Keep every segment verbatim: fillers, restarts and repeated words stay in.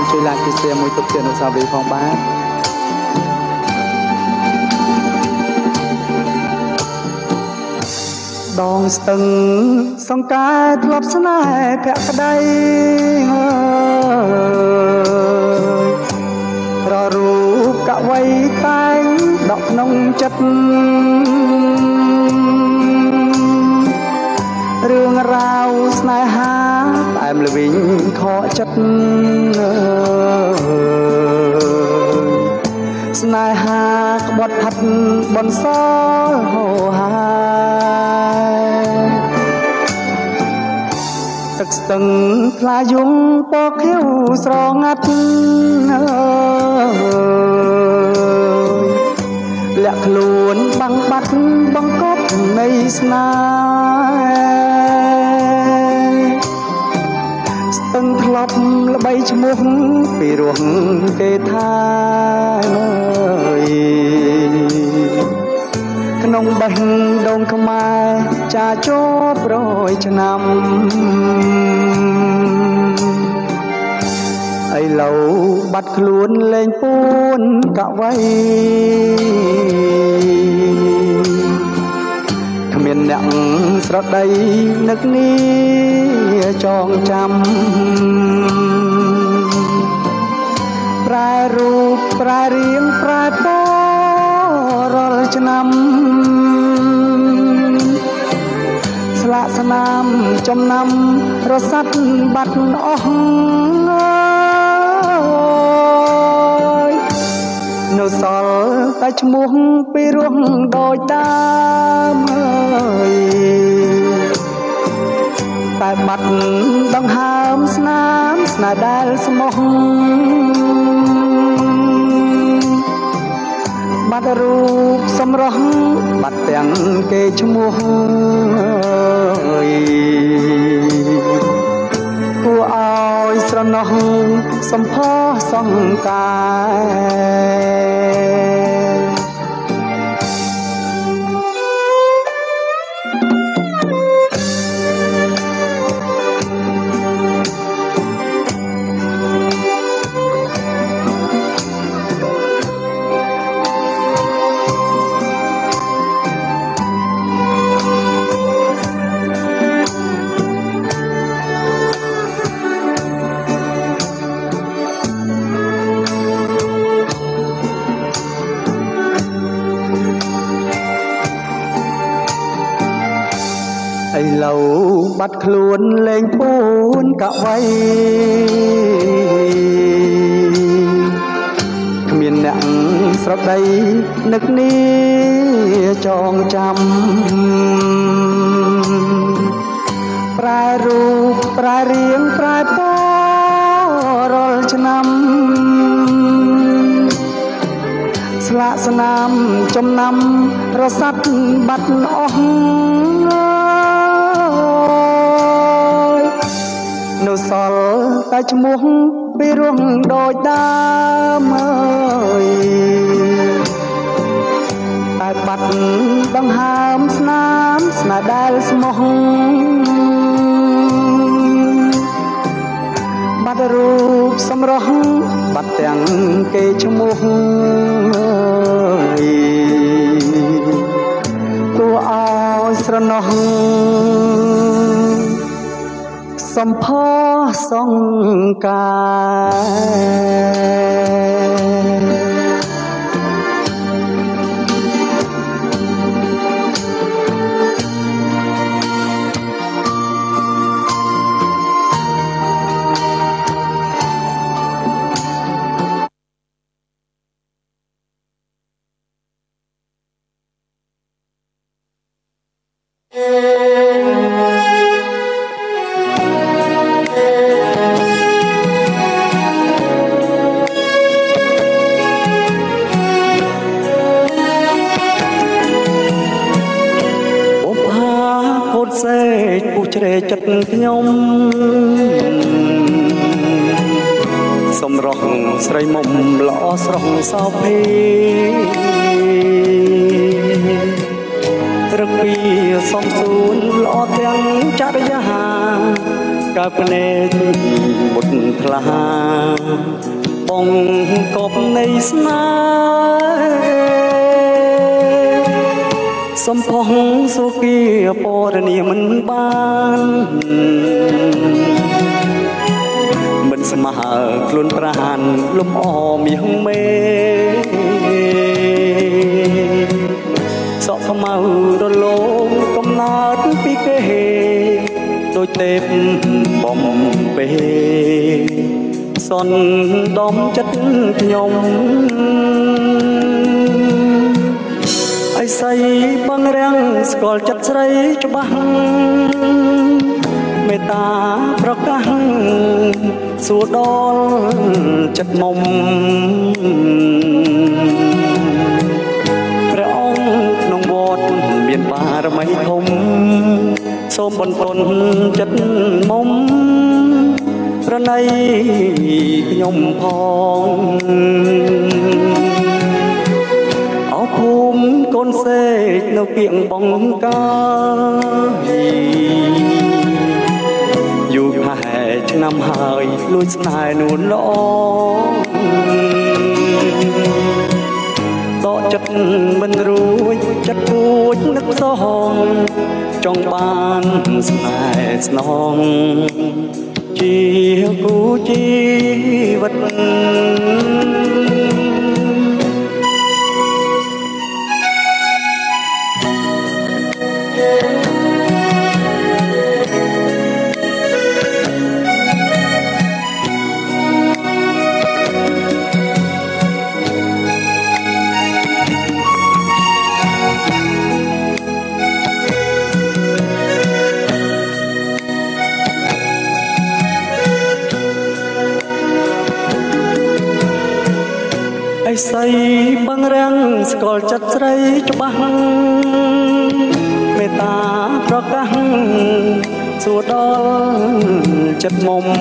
ជួយឡាយពីសៀមួយទុកជាអនុស្សាវរីយ៍ផងបាទដងស្ទឹងសង្កែធ្លាប់ស្នេហ៍ភក្តីររូបកវីតែងដកក្នុងចិត្តរឿងរ៉ាវស្នេហាតែមល្វីងខកចិត្តស្នេហាក្បត់ផាត់បនសល់ហូរហាទឹកស្ទឹងថ្លាយំពកខៀវស្រងាត់លាក់ខ្លួនបាំងបាត់បង្កប់នៃស្នេហ៍ស្ទឹងធ្លាប់ល្បីឈ្មោះពីរស់គេថាក្នុងបេះដូងខ្មែរចាជាប់រយឆ្នាំឥឡូវបាត់ខ្លួនលែងពួនកវីគ្មានអ្នកស្រដីនឹកនេះចងចាំប្រែរូបប្រែរាងប្រែពណ៌រាល់ឆ្នាំស្លាកស្នាមចំណាំរសាត់បាត់អស់នៅសល់តែឈ្មោះពីរស់ដូចដើមហើយតែបាត់ដង្ហើមស្នាមស្នេហ៍ដែលស្មោះបាត់រូបសម្រស់បាត់ទាំងគេឈ្មោះគួរឲ្យស្រណោះសំផស្សសង្កាឥឡូវបាត់ខ្លួនលែងពួនកវីគ្មានអ្នកស្រដីនឹកនេះចងចាំប្រែរូបប្រែរាងប្រែពណ៌រាល់ឆ្នាំស្លាកស្នាមចំណាំរសាត់បាត់អស់នៅសល់តែឈ្មោះពីរស់ដូចដើមហើយតែបាត់ដង្ហើមស្នាមស្នេហ៍ដែលស្មោះបាត់រូបសម្រស់បាត់ទាំងគេឈ្មោះគួរឲ្យស្រណោះសំផស្សសង្កាជ្រេចិត្តខ្ញុំសម្រស់ស្រីមុំល្អស្រស់សោភីរកពីសំសួនល្អទាំងចរិយាកกับเนตบุตรพลาปองกบในสนาสมพงสุกีปอรณีมันบ้านมันสมาคลุนประหารลมอ้อมยังเมสอกมาดนลมกำนาดปีเกโดยเต็มบ่มเปสนดอมจัดยมไอ้ใส่บังแรงสกอลจัดใส่จะบังเมตาประกังสู่ดอลจัดมมพระองค์นองวอดเบียนบารไม่ทมส้มบนตนจัดมมพระในยมพองเอาภูมิกนเสกนเกียงบองกายอยู่แผ่ชนำหายลุยสนายนูนล้องต่อจัดบรรลุจัดปูดนักสองจองบ้านสนายสนองจีกูจีวัดไอ้ใส่บังแรงสกอลจัดใส่จะบังเมตาประกังสู่ดอลจัดมม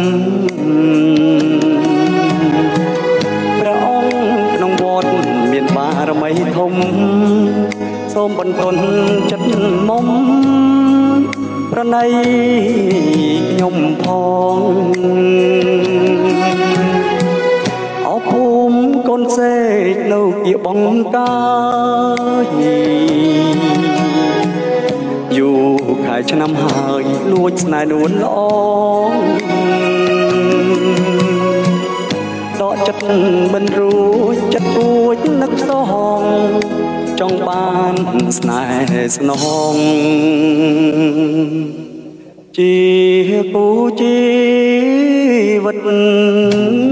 พระองค์นองวอดเบียนบารไม่ทมส้มบนตนจัดมมพระในยมพองเอาภูมิกนเสกนเกียบองกายอยู่ขายชนำหายลวดสนายนวลล้องต่อจัดบรรลุจัดปูดนักสองจองบ้านสนายสนองจีกูจีวัด